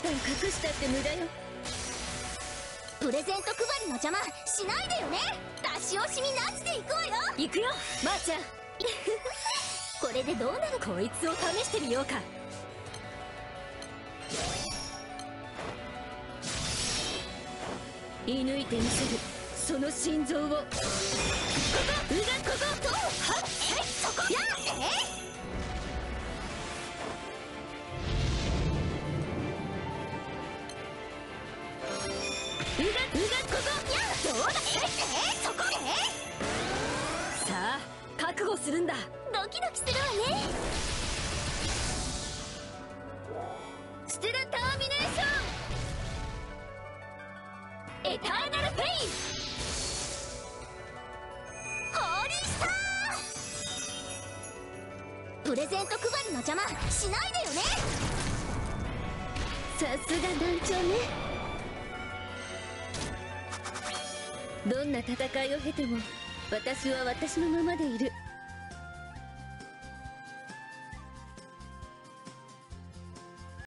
間隠したって無駄よ。 プレゼント配りの邪魔しないでよね。出し惜しみなしでいくわよ。 行くよまーちゃん。 これでどうなる。 こいつを試してみようか。射抜いてみせるその心臓を。ここうがこことはっそこやここどうだそこさあ覚悟するんだ。 ドキドキするわね。 ステラターミネーションエターナルペイン。 ホーリースター。プレゼント配りの邪魔しないでよね。 さすが団長ね。どんな戦いを経ても私は私のままでいる。